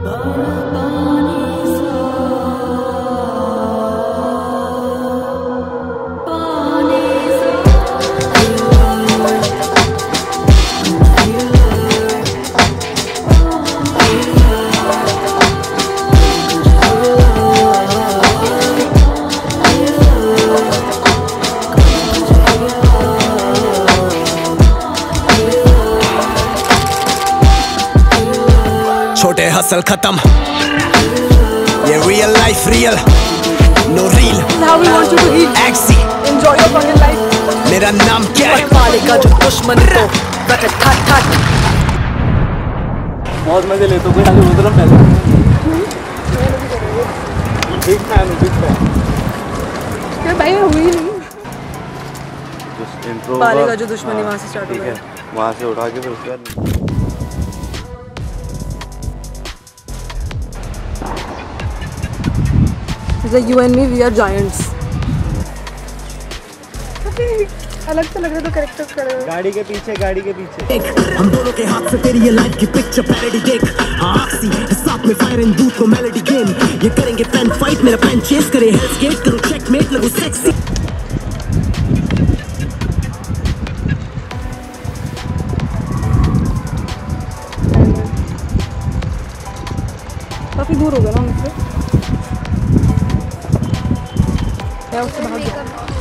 छोटे हसल खत्म ये real life real no reel Now we want you to eat. Agsy Enjoy your fucking life. मेरा नाम क्या है पालेगा जो दुश्मन को रट ठाट ठाट बहुत मजे लेते हो कोई आगे उधर पहले बिग फैन क्या भाई हुई नहीं जस्ट इंट्रो पालेगा जो दुश्मनी वहाँ से स्टार्ट हो गया वहाँ से उठा के फिर उसके बाद like you and me we are giants अलग से लग रहा है तो कैरेक्टर्स खड़े हैं गाड़ी के पीछे हम दोनों के हाथ से तेरी ये लाइफ की पिक्चर पैरोडी देख आक्सी साथ में फायर एंड दूध को मेलोडी गेम ये करेंगे पेन फाइट मेरा पेन चेस करे हेल्स गेट करो चेकमेट लगो सेक्सी काफी दूर हो गया ना मुझसे मैं उससे बाहर गया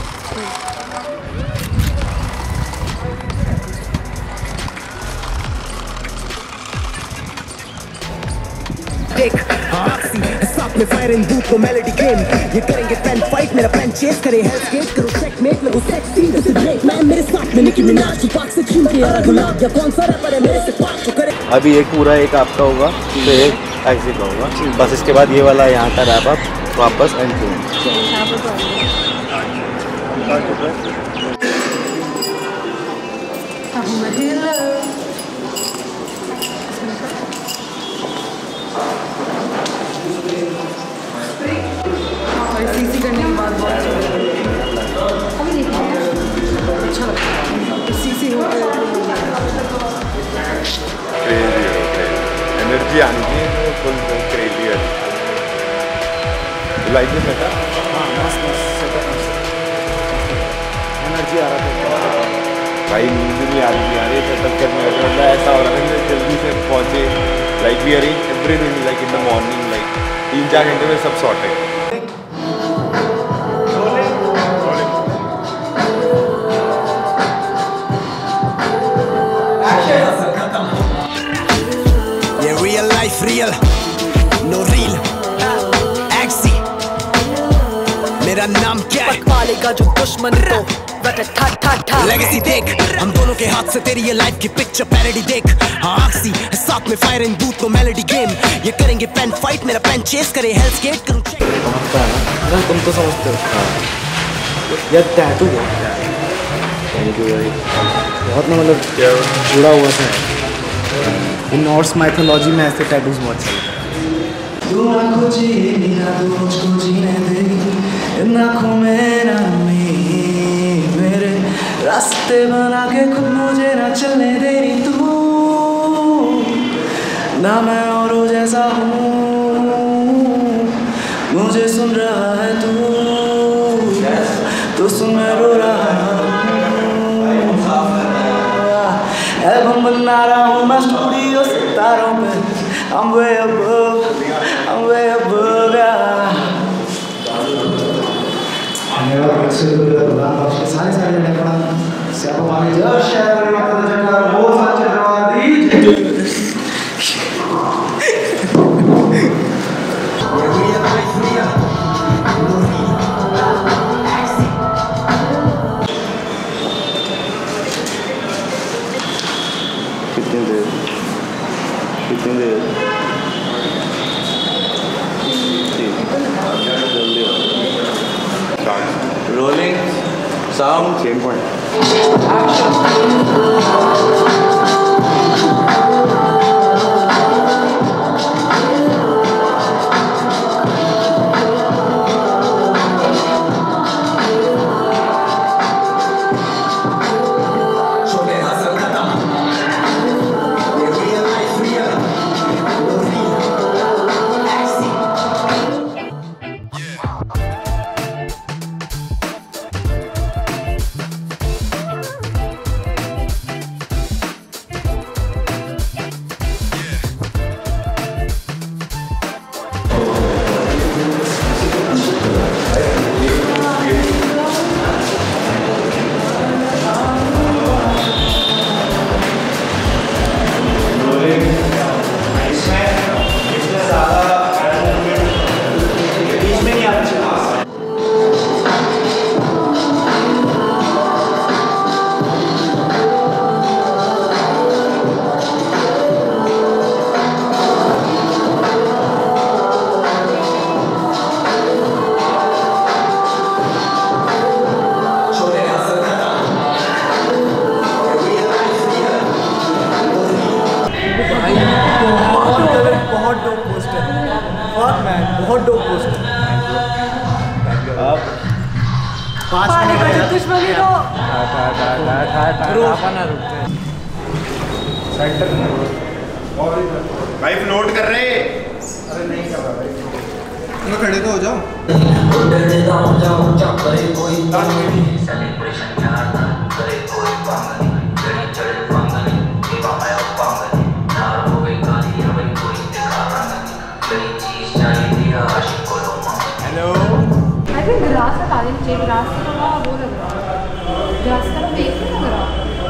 देख साथ में फायर एंड दूध को मेलोडी गेम ये करेंगे पेन फाइट मेरा पेन चेस करे हेल्स गेट करो चेकमेट लगो सेक्सी जैसे ब्रेक मैन मेरे साथ में निकी मिनाज तू पाक से छीन के यार गुलाब या कौन सा रैपर है मेरे से पाक तो करे अभी एक पूरा एक आपका होगा तो एक एक्सी का होगा बस इसके बाद ये वाला यहाँ का रैप अप वापस एंड सीसी करने के बाद बहुत अच्छा लगता है सीसी होते एनर्जी आनी चाहिए फुल क्रेजी है लाइक दिस सेटअप हां मस्त सेटअप एनर्जी आ रहा था भाई नींद नहीं आ रही यार ये सेटअप करने में मतलब ऐसा हो रहा है कि जल्दी से पहुंचे like we arrange everything like in the morning like 3-4 घंटे में सब सॉर्ट है रियल नो रील एक्सी मेरा नाम क्या है पालेगा जो दुश्मन को रट ठाट ठाट लेगेसी देख हम दोनों के हाथ से तेरी ये लाइफ की पिक्चर पैरोडी देख आक्सी साथ में फायर एंड दूध को मेलोडी गेम ये करेंगे पेन फाइट मेरा पेन चेस करे हेल्स गेट करूं अगर तुम तो समझते हो यार टैटू थैंक यू भाई बहुत ना मतलब जुड़ा हुआ था इन नॉर्स माइथोलॉजी में ऐसे टैटूज बहुत चलते हैं तू आँखों जीनी ना तू मुझको जीने देगी इन आँखों में ना मेरे रास्ते बना के खुद मुझे ना चलने दे रही तू ना मैं औरों जैसा हूँ मुझे सुन रहा है तू सुन मैं रो रहा एल्बम बना रहा हूँ मैं स्टूडियो सितारों पे I'm way above, yeah. धन्यवाद सारे कितने देर Rolling sound same point fuck man, बहुत dope post है। अब 5 मिनट का दुश्मनी तो सेंटर में भाई नोट कर रहे। अरे नहीं कर रहा भाई, चलो खड़े तो हो जाओ। हेलो आई थिंक गिलास का तालीम चाहिए, गिलास का थोड़ा वो लग रहा है, गिलास का फेक नहीं लग रहा।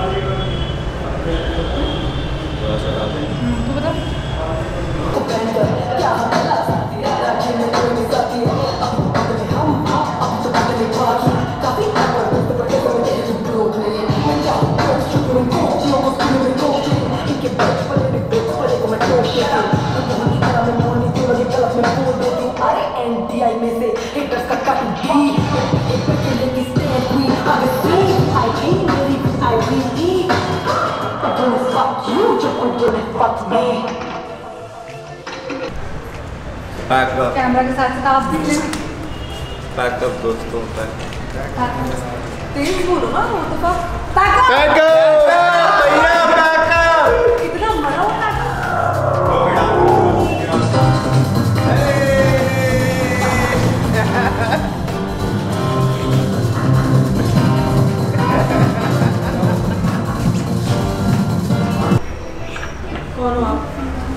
तू बता। कैमरा के साथ साथ आप भी ले। पैकअप दोस्तों, तेज बोलो ना, वो तो पैकअप भैया पैकअप। कितना मरा होता है। कौन हो आप?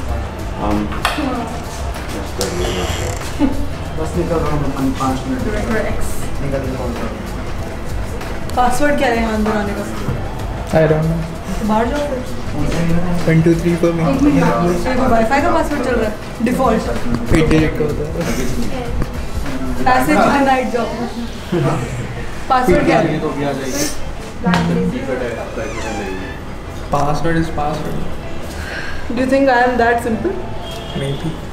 बस निकल रहा हूँ 5 मिनट निकल रहा। पासवर्ड क्या है हाथ बनाने का? I don't know. बाहर जाओ फिर। 1 2 3 4 एक मिनट, वाईफाई का पासवर्ड चल रहा है डिफॉल्ट। 8 digit का होता है। पैसेज डिनाइड जाओ। पासवर्ड क्या है? Password is password. Do you think I am that simple? Maybe.